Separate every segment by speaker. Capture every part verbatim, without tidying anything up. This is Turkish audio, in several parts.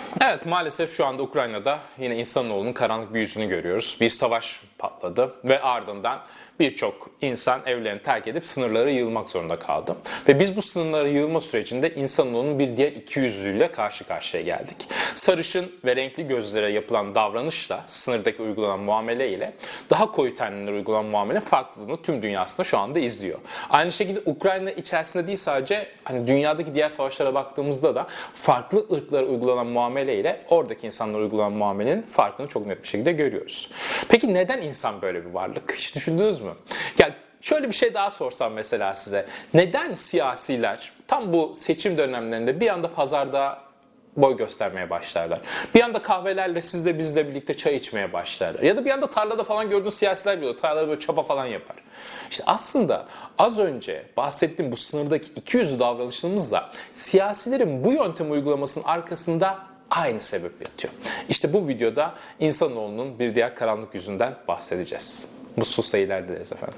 Speaker 1: Evet, maalesef şu anda Ukrayna'da yine insanoğlunun karanlık bir yüzünü görüyoruz. Bir savaş patladı ve ardından birçok insan evlerini terk edip sınırlara yığılmak zorunda kaldı. Ve biz bu sınırlara yığılma sürecinde insanoğlunun bir diğer ikiyüzlülüğüyle karşı karşıya geldik. Sarışın ve renkli gözlere yapılan davranışla, sınırdaki uygulanan muamele ile daha koyu tenlilere uygulanan muamele farklılığını tüm dünyasında şu anda izliyor. Aynı şekilde Ukrayna içerisinde değil, sadece hani dünyadaki diğer savaşlara baktığımızda da farklı ırklara uygulanan muamele ile oradaki insanlara uygulanan muamelenin farkını çok net bir şekilde görüyoruz. Peki neden insan böyle bir varlık? Hiç düşündünüz mü? Ya şöyle bir şey daha sorsam mesela size. Neden siyasiler tam bu seçim dönemlerinde bir anda pazarda boy göstermeye başlarlar? Bir anda kahvelerle sizle bizle birlikte çay içmeye başlarlar. Ya da bir anda tarlada falan gördüğünüz siyasiler bile tarlada böyle çapa falan yapar. İşte aslında az önce bahsettiğim bu sınırdaki ikiyüzlü davranışımızla siyasilerin bu yöntemi uygulamasının arkasında aynı sebep yatıyor. İşte bu videoda insanoğlunun bir diğer karanlık yüzünden bahsedeceğiz. Mutsuz seyirler dileriz efendim.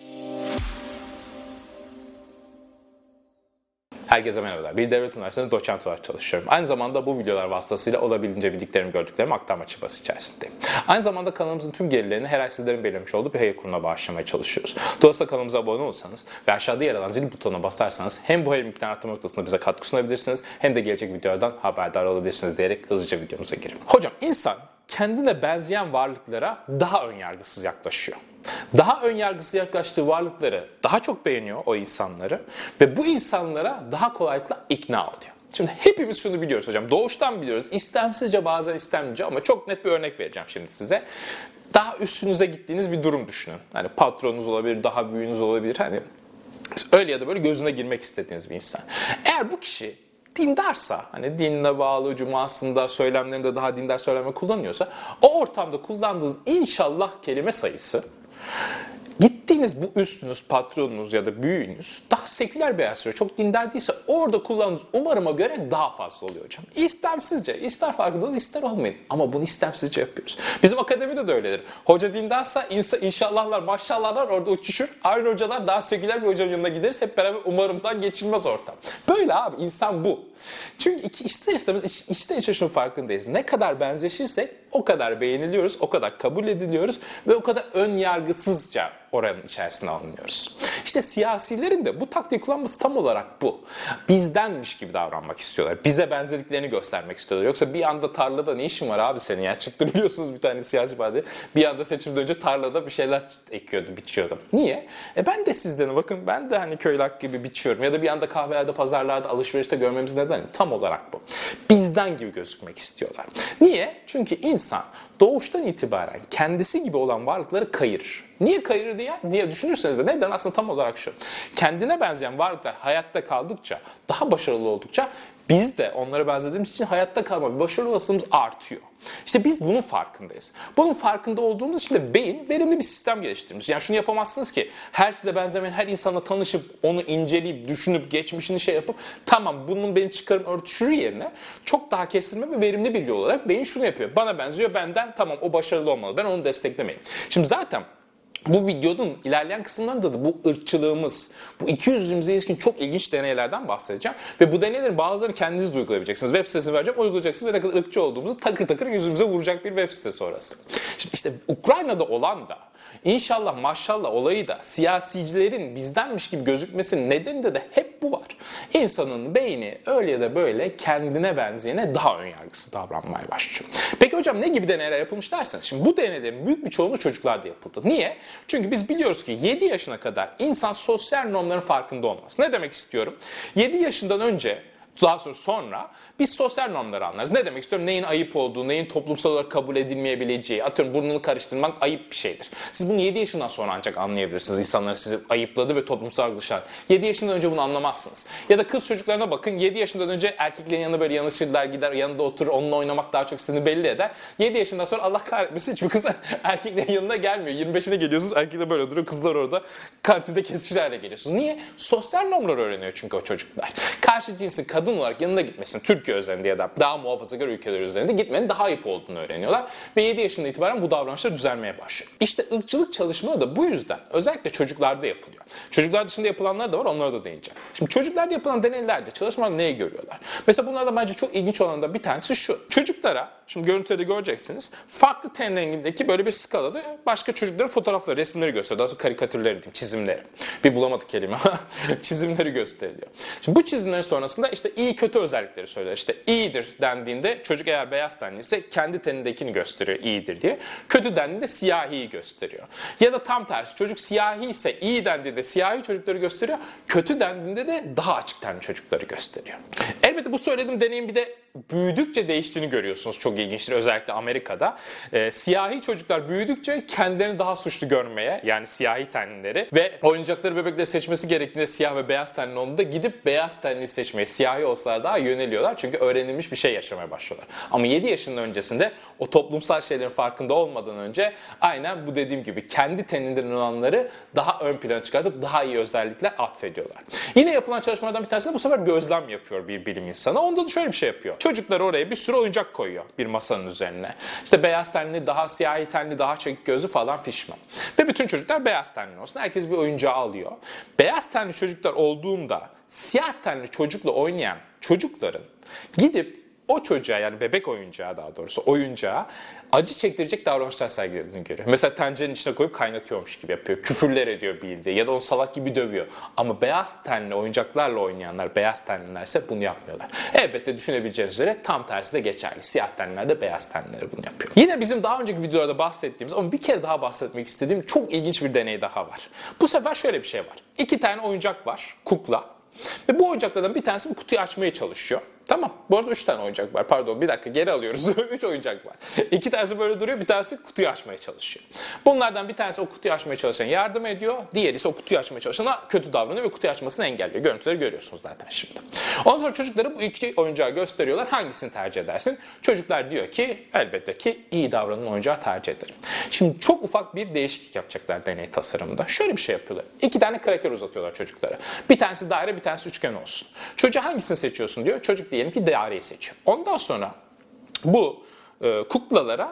Speaker 1: Herkese merhabalar. Bir devlet üniversitesinde doçent olarak çalışıyorum. Aynı zamanda bu videolar vasıtasıyla olabildiğince bildiklerimi, gördüklerimi aktarma çabası içerisindeyim. Aynı zamanda kanalımızın tüm gelirlerini her ay sizlerin belirlemiş olduğu bir hayır kurumuna bağışlamaya çalışıyoruz. Dolayısıyla kanalımıza abone olursanız ve aşağıda yer alan zil butonuna basarsanız hem bu hayır miktarını arttırma noktasında bize katkı sunabilirsiniz hem de gelecek videolardan haberdar olabilirsiniz diyerek hızlıca videomuza girelim. Hocam, insan kendine benzeyen varlıklara daha önyargısız yaklaşıyor. Daha önyargısız yaklaştığı varlıkları daha çok beğeniyor, o insanları, ve bu insanlara daha kolaylıkla ikna oluyor. Şimdi hepimiz şunu biliyoruz hocam, doğuştan biliyoruz, istemsizce bazen istemlice, ama çok net bir örnek vereceğim şimdi size. Daha üstünüze gittiğiniz bir durum düşünün. Hani patronunuz olabilir, daha büyüğünüz olabilir, hani öyle ya da böyle gözüne girmek istediğiniz bir insan. Eğer bu kişi dindarsa, hani dinle bağlı, cumasında, söylemlerinde daha dindar söylemler kullanıyorsa, o ortamda kullandığınız inşallah kelime sayısı, gittiğiniz bu üstünüz, patronunuz ya da büyüğünüz daha seküler bir hayat sürüyor, çok dindar değilse, orada kullandığınız umarıma göre daha fazla oluyor hocam. İstemsizce, ister farkında ister olmayın, ama bunu istemsizce yapıyoruz. Bizim akademide de öyledir. Hoca dindarsa inşallahlar, maşallahlar orada uçuşur. Aynı hocalar daha seküler bir hocanın yanına gideriz. Hep beraber umarımdan geçilmez ortam. Böyle abi, insan bu. Çünkü iki, ister istemez iç, içten içe şunun farkındayız. Ne kadar benzeşirsek o kadar beğeniliyoruz, o kadar kabul ediliyoruz ve o kadar ön yargısızca oranın içerisine alınıyoruz. İşte siyasilerin de bu taktiği kullanması tam olarak bu. Bizdenmiş gibi davranmak istiyorlar. Bize benzediklerini göstermek istiyorlar. Yoksa bir anda tarlada ne işin var abi senin ya? Çıktı biliyorsunuz bir tane siyasi parti. Bir anda seçimden önce tarlada bir şeyler ekiyordu, biçiyordu. Niye? E ben de sizdenim. Bakın ben de hani köylak gibi biçiyorum. Ya da bir anda kahvelerde, pazarlarda, alışverişte görmemiz neden? Tam olarak bu. Bizden gibi gözükmek istiyorlar. Niye? Çünkü insan doğuştan itibaren kendisi gibi olan varlıkları kayırır. Niye kayırır diye, diye düşünürseniz de neden? Aslında tam olarak şu. Kendine benzeyen varlıklar hayatta kaldıkça, daha başarılı oldukça biz de onlara benzediğimiz için hayatta kalma, başarılı olasılığımız artıyor. İşte biz bunun farkındayız. Bunun farkında olduğumuz için de beyin verimli bir sistem geliştirmiş. Yani şunu yapamazsınız ki her size benzemeyen her insanla tanışıp onu inceleyip, düşünüp, geçmişini şey yapıp tamam bunun benim çıkarım örtüşür yerine çok daha kestirme ve verimli bilgi olarak beyin şunu yapıyor. Bana benziyor, benden tamam o başarılı olmalı. Ben onu desteklemeyeyim. Şimdi zaten bu videonun ilerleyen kısımlarında da bu ırkçılığımız, bu ikiyüzlülüğümüze ilişkin çok ilginç deneylerden bahsedeceğim. Ve bu deneylerin bazılarını kendiniz de uygulayabileceksiniz. Web sitesini vereceğim, uygulayacaksınız ve ne kadar ırkçı olduğumuzu takır takır yüzümüze vuracak bir web sitesi orası. Şimdi işte Ukrayna'da olan da, İnşallah maşallah olayı da siyasicilerin bizdenmiş gibi gözükmesinin nedeninde de hep bu var. İnsanın beyni öyle ya da böyle kendine benzeyene daha önyargısı davranmaya başlıyor. Peki hocam ne gibi deneyler yapılmış derseniz, şimdi bu deneylerin büyük bir çoğunluğu çocuklarda yapıldı. Niye? Çünkü biz biliyoruz ki yedi yaşına kadar insan sosyal normların farkında olmaz. Ne demek istiyorum? yedi yaşından önce, daha sonra sonra biz sosyal normları anlarız. Ne demek istiyorum? Neyin ayıp olduğu, neyin toplumsal olarak kabul edilmeyebileceği, atıyorum burnunu karıştırmak ayıp bir şeydir. Siz bunu yedi yaşından sonra ancak anlayabilirsiniz. İnsanlar sizi ayıpladı ve toplumsal dışarı. yedi yaşından önce bunu anlamazsınız. Ya da kız çocuklarına bakın, yedi yaşından önce erkeklerin yanına böyle yanaşırlar, gider yanında oturur, onunla oynamak daha çok istediğini belli eder. yedi yaşından sonra Allah kahretmesin hiçbir kız erkeklerin yanına gelmiyor. yirmi beşine geliyorsunuz, erkek de böyle duruyor, kızlar orada kantinde kesişir hale geliyorsunuz. Niye? Sosyal normları öğreniyor çünkü o çocuklar. Karşı cinsin kadın kadın olarak yanına gitmesinin Türkiye özelinde ya da daha muhafazakar ülkeler üzerinde gitmenin daha ayıp olduğunu öğreniyorlar. Ve yedi yaşından itibaren bu davranışlar düzelmeye başlıyor. İşte ırkçılık çalışmaları da bu yüzden özellikle çocuklarda yapılıyor. Çocuklar dışında yapılanlar da var, onlara da değineceğim. Şimdi çocuklarda yapılan deneylerde çalışmalar neyi görüyorlar? Mesela bunlardan bence çok ilginç olan da bir tanesi şu. Çocuklara, şimdi görüntüleri göreceksiniz, farklı ten rengindeki böyle bir skalada başka çocukların fotoğrafları, resimleri gösteriyor. Daha sonra karikatürleri diyeyim, çizimleri. Bir bulamadık kelime ama çizimleri gösteriliyor. Şimdi bu çizimlerin sonrasında işte iyi kötü özellikleri söylüyor. İşte iyidir dendiğinde çocuk eğer beyaz tenli ise kendi tenindekini gösteriyor iyidir diye. Kötü dendiğinde siyahiyi gösteriyor. Ya da tam tersi, çocuk siyahi ise iyi dendiğinde siyahi çocukları gösteriyor. Kötü dendiğinde de daha açık tenli çocukları gösteriyor. Elbette bu söylediğim deneyin bir de büyüdükçe değiştiğini görüyorsunuz. Çok ilginçtir, özellikle Amerika'da. E, siyahi çocuklar büyüdükçe kendilerini daha suçlu görmeye, yani siyahi tenlileri ve oyuncakları bebekleri seçmesi gerektiğinde siyah ve beyaz tenli olduğunda gidip beyaz tenli seçmeye, siyahi olsalar daha yöneliyorlar. Çünkü öğrenilmiş bir şey yaşamaya başlıyorlar. Ama yedi yaşının öncesinde o toplumsal şeylerin farkında olmadan önce aynen bu dediğim gibi kendi teninden olanları daha ön plana çıkartıp daha iyi özellikler atfediyorlar. Yine yapılan çalışmalardan bir tanesi de bu sefer gözlem yapıyor bir bilim insanı. Onda da şöyle bir şey yapıyor. Çocuklar oraya bir sürü oyuncak koyuyor bir masanın üzerine. İşte beyaz tenli, daha siyahi tenli, daha çekik gözlü falan fişman. Ve bütün çocuklar beyaz tenli olsun. Herkes bir oyuncağı alıyor. Beyaz tenli çocuklar olduğunda siyah tenli çocukla oynayan çocukların gidip o çocuğa, yani bebek oyuncağı daha doğrusu oyuncağa acı çektirecek davranışlar sergilediğini görüyor. Mesela tencerenin içine koyup kaynatıyormuş gibi yapıyor. Küfürler ediyor bildiği ya da onu salak gibi dövüyor. Ama beyaz tenli oyuncaklarla oynayanlar, beyaz tenlilerse bunu yapmıyorlar. Elbette düşünebileceğiniz üzere tam tersi de geçerli. Siyah tenliler de beyaz tenlileri bunu yapıyor. Yine bizim daha önceki videolarda bahsettiğimiz ama bir kere daha bahsetmek istediğim çok ilginç bir deney daha var. Bu sefer şöyle bir şey var. İki tane oyuncak var, kukla. Ve bu oyuncaklardan bir tanesi bu kutuyu açmaya çalışıyor. Tamam. Bu arada üç tane oyuncak var. Pardon, bir dakika geri alıyoruz. üç oyuncak var. İki tanesi böyle duruyor, bir tanesi kutuyu açmaya çalışıyor. Bunlardan bir tanesi o kutuyu açmaya çalışan yardım ediyor. Diğeri ise o kutuyu açmaya çalışana kötü davranıyor ve kutuyu açmasını engelliyor. Görüntüleri görüyorsunuz zaten şimdi. Ondan sonra çocuklara bu iki oyuncağı gösteriyorlar. Hangisini tercih edersin? Çocuklar diyor ki elbette ki iyi davranan oyuncağı tercih ederim. Şimdi çok ufak bir değişiklik yapacaklar deney tasarımında. Şöyle bir şey yapıyorlar. İki tane kraker uzatıyorlar çocuklara. Bir tanesi daire, bir tanesi üçgen olsun. Çocuğa hangisini seçiyorsun diyor. Çocuk diyelim ki daireyi seçiyor. Ondan sonra bu e, kuklalara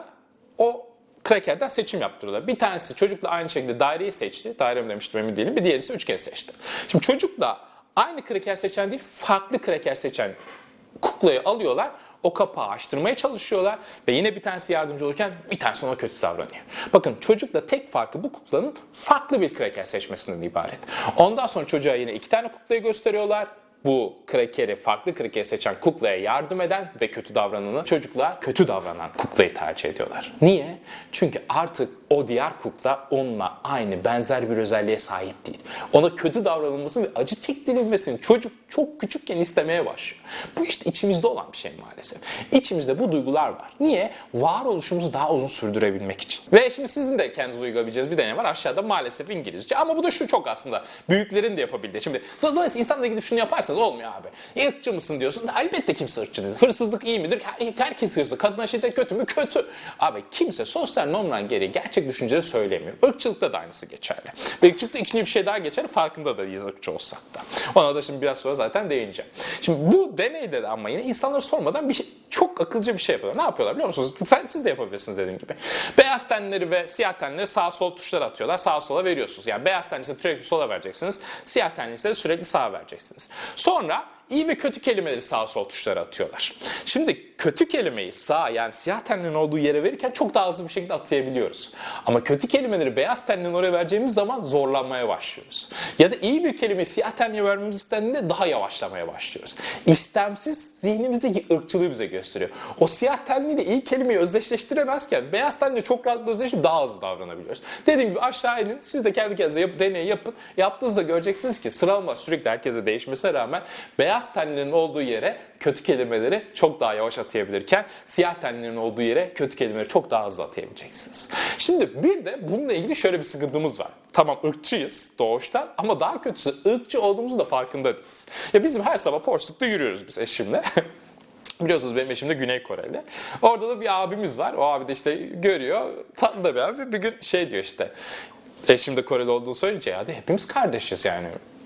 Speaker 1: o krakerden seçim yaptırıyorlar. Bir tanesi çocukla aynı şekilde daireyi seçti. Daire mi demiştim emin değilim. Bir diğeri ise üçgen seçti. Şimdi çocukla aynı kraker seçen değil, farklı kraker seçen kuklayı alıyorlar. O kapağı açtırmaya çalışıyorlar ve yine bir tanesi yardımcı olurken bir tanesi ona kötü davranıyor. Bakın çocukla tek farkı bu kuklanın farklı bir kraker seçmesinden ibaret. Ondan sonra çocuğa yine iki tane kuklayı gösteriyorlar. Bu krakeri, farklı krakeri seçen kuklaya yardım eden ve kötü davrananı, çocuklar kötü davranan kuklayı tercih ediyorlar. Niye? Çünkü artık o diğer kukla onunla aynı, benzer bir özelliğe sahip değil. Ona kötü davranılmasını ve acı çektirilmesini çocuk çok küçükken istemeye başlıyor. Bu işte içimizde olan bir şey maalesef. İçimizde bu duygular var. Niye? Varoluşumuzu daha uzun sürdürebilmek için. Ve şimdi sizin de kendiniz uygulayabileceğiniz bir deney var. Aşağıda maalesef İngilizce. Ama bu da şu çok aslında. Büyüklerin de yapabildiği. Şimdi dolayısıyla insanlara gidip şunu yaparsanız olmuyor abi. Irkçı mısın diyorsun. Elbette kimse ırkçı değil. Hırsızlık iyi midir? Her, herkes hırsız. Kadına şiddet kötü mü? Kötü. Abi kimse sosyal normdan geri gerçek düşünceleri söylemiyor. Irkçılıkta da aynısı geçerli. Ve ırkçılıkta ikinci bir şey daha geçerli. Farkında da değiliz ırkçı olsak da. Ona da şimdi biraz sonra zaten değineceğim. Şimdi bu deneyde de ama yine insanlara sormadan bir şey, çok akılcı bir şey yapıyorlar. Ne yapıyorlar biliyor musunuz? Siz de yapabilirsiniz dediğim gibi. Beyaz tenleri ve siyah tenleri sağ sol tuşlar atıyorlar. Sağa sola veriyorsunuz. Yani beyaz tenlisi sürekli sola vereceksiniz. Siyah tenlisi de sürekli sağa vereceksiniz. Sonra iyi ve kötü kelimeleri sağ sol tuşlara atıyorlar. Şimdi kötü kelimeyi sağ, yani siyah tenlinin olduğu yere verirken çok daha hızlı bir şekilde atayabiliyoruz. Ama kötü kelimeleri beyaz tenlinin oraya vereceğimiz zaman zorlanmaya başlıyoruz. Ya da iyi bir kelimeyi siyah tenliye vermemiz istendiğinde daha yavaşlamaya başlıyoruz. İstemsiz zihnimizdeki ırkçılığı bize gösteriyor. O siyah tenliyle iyi kelimeyi özdeşleştiremezken beyaz tenliyle çok rahatlıkla özdeşleştirip daha hızlı davranabiliyoruz. Dediğim gibi aşağı inin, siz de kendi kendinize yap, deney yapın. Yaptığınızda göreceksiniz ki sıralama sürekli herkese değişmesine rağmen beyaz tenlilerin olduğu yere kötü kelimeleri çok daha yavaş atayabilirken siyah tenlilerin olduğu yere kötü kelimeleri çok daha hızlı atayabileceksiniz. Şimdi bir de bununla ilgili şöyle bir sıkıntımız var. Tamam ırkçıyız doğuştan ama daha kötüsü ırkçı olduğumuzun da farkında değiliz. Ya bizim her sabah Porsuk'ta yürüyoruz biz eşimle. Biliyorsunuz benim eşim de Güney Koreli. Orada da bir abimiz var. O abi de işte görüyor. Tatlı da bir abi. Bir gün şey diyor işte. Eşim de Koreli olduğunu söyleyince ya de hepimiz kardeşiz yani.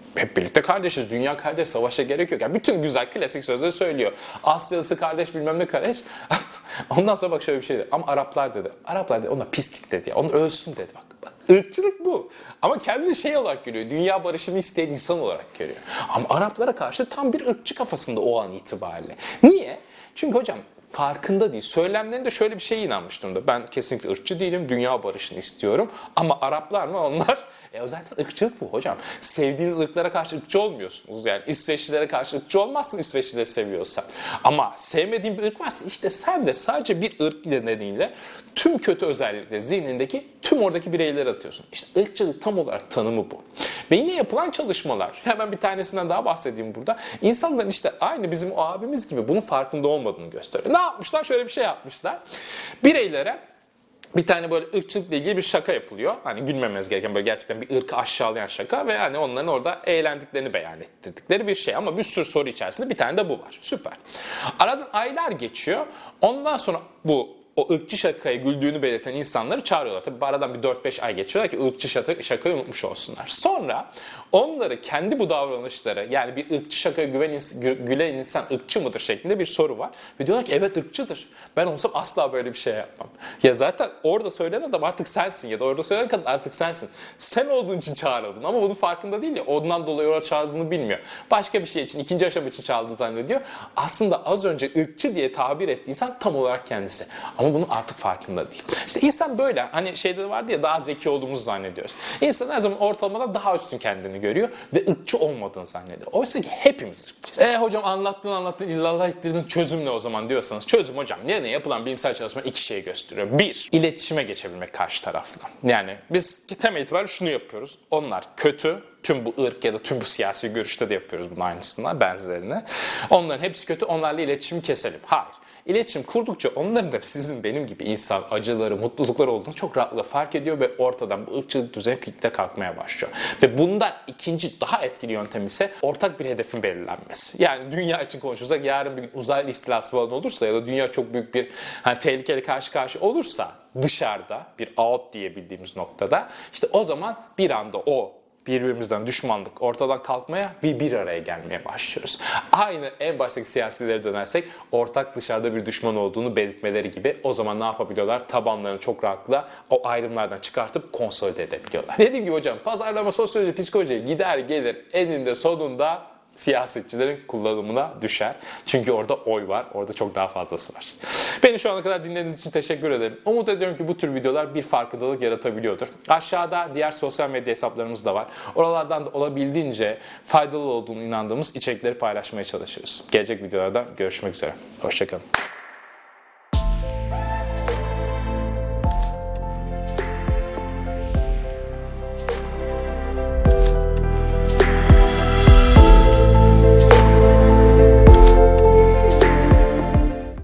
Speaker 1: hep birlikte kardeşiz. Dünya kardeş, savaşa gerek yok. Yani bütün güzel klasik sözleri söylüyor. Asyalısı kardeş, bilmem ne kardeş. Ondan sonra bak şöyle bir şey dedi. Ama Araplar dedi. Araplar dedi. Ona pislik dedi. Ya. Onu ölsün dedi. Bak, bak. Irkçılık bu. Ama kendini şey olarak görüyor. Dünya barışını isteyen insan olarak görüyor. Ama Araplara karşı tam bir ırkçı kafasında o an itibariyle. Niye? Çünkü hocam farkında değil. Söylemlerinde şöyle bir şeye inanmış durumda. Ben kesinlikle ırkçı değilim. Dünya barışını istiyorum. Ama Araplar mı? Onlar. E o zaten ırkçılık bu hocam. Sevdiğiniz ırklara karşı ırkçı olmuyorsunuz. Yani İsveçlilere karşı ırkçı olmazsın İsveçlileri seviyorsan. Ama sevmediğin bir ırk varsa işte sen de sadece bir ırk nedeniyle tüm kötü özellikleri zihnindeki tüm oradaki bireyleri atıyorsun. İşte ırkçılık tam olarak tanımı bu. Ve yine yapılan çalışmalar, hemen bir tanesinden daha bahsedeyim burada. İnsanların işte aynı bizim o abimiz gibi bunun farkında olmadığını gösteriyor. Ne yapmışlar? Şöyle bir şey yapmışlar. Bireylere bir tane böyle ırkçılıkla ilgili bir şaka yapılıyor. Hani gülmemez gereken böyle gerçekten bir ırkı aşağılayan şaka ve hani onların orada eğlendiklerini beyan ettirdikleri bir şey. Ama bir sürü soru içerisinde bir tane de bu var. Süper. Aradan aylar geçiyor. Ondan sonra bu o ırkçı şakaya güldüğünü belirten insanları çağırıyorlar. Tabii aradan bir dört beş ay geçiyorlar ki ırkçı şaka, şakayı unutmuş olsunlar. Sonra onları kendi bu davranışları, yani bir ırkçı şakaya güven, gülen insan ırkçı mıdır şeklinde bir soru var. Ve diyorlar ki evet ırkçıdır. Ben olsam asla böyle bir şey yapmam. Ya zaten orada söylenen adam artık sensin ya da orada söylenen kadın artık sensin. Sen olduğun için çağrıldın ama bunun farkında değil ya. Ondan dolayı oraya çağrıldığını bilmiyor. Başka bir şey için, ikinci aşama için çağrıldığını zannediyor. Aslında az önce ırkçı diye tabir ettiği insan tam olarak kendisi. Ama bunun artık farkında değil. İşte insan böyle. Hani şeyde vardı ya, daha zeki olduğumuzu zannediyoruz. İnsan her zaman ortalamadan daha üstün kendini görüyor ve ırkçı olmadığını zannediyor. Oysa ki hepimiz ırkçıyız. E hocam anlattın anlattın illallah ettirdin, çözüm ne o zaman diyorsanız. Çözüm hocam ne ne yapılan bilimsel çalışma iki şeyi gösteriyor. Bir, iletişime geçebilmek karşı tarafla. Yani biz temel itibariyle şunu yapıyoruz. Onlar kötü. Tüm bu ırk ya da tüm bu siyasi görüşte de yapıyoruz bunun aynısından, benzerini. Onların hepsi kötü, onlarla iletişimi keselim. Hayır. İletişim kurdukça onların da sizin benim gibi insan acıları, mutlulukları olduğunu çok rahatlıkla fark ediyor ve ortadan bu ırkçılık düzeni kitle kalkmaya başlıyor. Ve bundan ikinci daha etkili yöntem ise ortak bir hedefin belirlenmesi. Yani dünya için konuşursak yarın bir gün uzaylı istilası falan olursa ya da dünya çok büyük bir hani, tehlikeli karşı karşı olursa dışarıda bir out diye bildiğimiz noktada işte o zaman bir anda o birbirimizden düşmanlık ortadan kalkmaya ve bir araya gelmeye başlıyoruz. Aynı en baştaki siyasilere dönersek ortak dışarıda bir düşman olduğunu belirtmeleri gibi o zaman ne yapabiliyorlar? Tabanlarını çok rahatlıkla o ayrımlardan çıkartıp konsolide edebiliyorlar. Dediğim gibi hocam pazarlama, sosyoloji, psikoloji gider gelir eninde sonunda siyasetçilerin kullanımına düşer. Çünkü orada oy var. Orada çok daha fazlası var. Beni şu ana kadar dinlediğiniz için teşekkür ederim. Umut ediyorum ki bu tür videolar bir farkındalık yaratabiliyordur. Aşağıda diğer sosyal medya hesaplarımız da var. Oralardan da olabildiğince faydalı olduğunu inandığımız içerikleri paylaşmaya çalışıyoruz. Gelecek videolarda görüşmek üzere. Hoşçakalın.